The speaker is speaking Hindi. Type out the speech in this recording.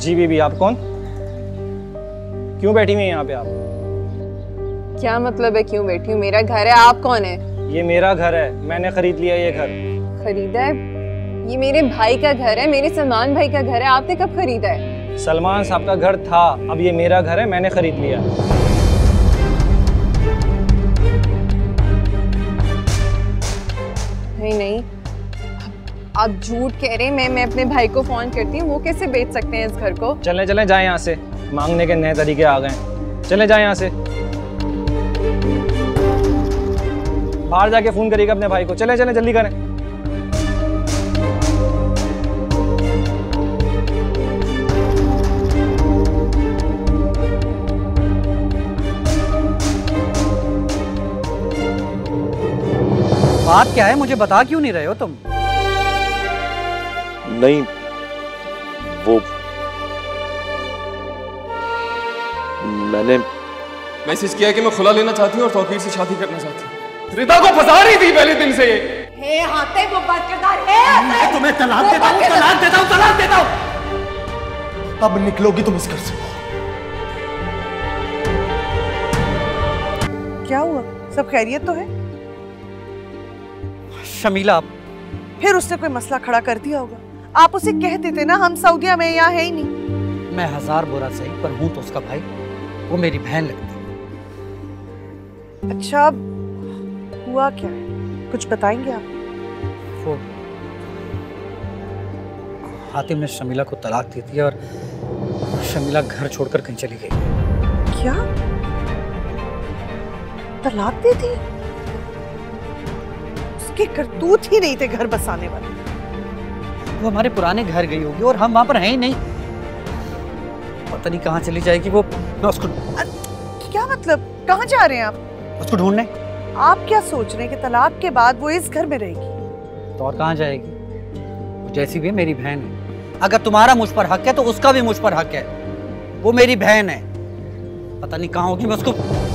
जी बीबी, आप कौन? क्यों बैठी हुई हैं यहाँ पे आप? क्या मतलब है क्यों बैठी हूँ? मेरा घर है, आप कौन है? ये मेरा घर है, मैंने खरीद लिया ये घर। खरीदा है? ये मेरे भाई का घर है, मेरे सलमान भाई का घर है। आपने कब खरीदा है? सलमान साहब का घर था, अब ये मेरा घर है, मैंने खरीद लिया। नहीं, आप झूठ कह रहे हैं। मैं अपने भाई को फोन करती हूँ, वो कैसे बेच सकते हैं इस घर को? चले चले जाए यहाँ से, मांगने के नए तरीके आ गए। चले जाए यहाँ से, बाहर जाके फोन करिएगा अपने भाई को। चले चले जल्दी करें। बात क्या है, मुझे बता क्यों नहीं रहे हो तुम? नहीं, वो मैंने मैसेज किया कि मैं खुला लेना चाहती हूँ और तौकीर से शादी करना चाहती हूँ। रिता को फंसा रही थी पहले दिन से। हे हाथे वो बदकिरदार है। मैं तुम्हें तलाक देता हूँ, तलाक देता हूँ, तलाक देता हूँ। अब निकलोगी तुम इस घर से। क्या हुआ? सब खैरियत तो है? शमीला, फिर उसने कोई मसला खड़ा कर दिया होगा। आप उसे कह देते ना, हम सऊदिया में यहाँ है ही नहीं। मैं हजार बुरा सही पर हूँ तो उसका भाई, वो मेरी बहन लगती। अच्छा, हुआ क्या है? कुछ बताएंगे आप? वो हातिम ने शमीला को तलाक दी थी और शमीला घर छोड़कर कहीं चली गई। क्या? तलाक दी थी? उसके करतूत ही नहीं थे घर बसाने वाले। वो हमारे पुराने घर गई होगी और हम वहां पर हैं ही नहीं। पता नहीं कहाँ चली जाएगी वो। मैं उसको क्या मतलब? कहाँ जा रहे हैं आप? उसको ढूंढने। आप क्या सोच रहे हैं कि तलाक के बाद वो इस घर में रहेगी? तो और कहाँ जाएगी? वो जैसी भी मेरी बहन है। अगर तुम्हारा मुझ पर हक है तो उसका भी मुझ पर हक है। वो मेरी बहन है, पता नहीं कहाँ होगी। मैं उसको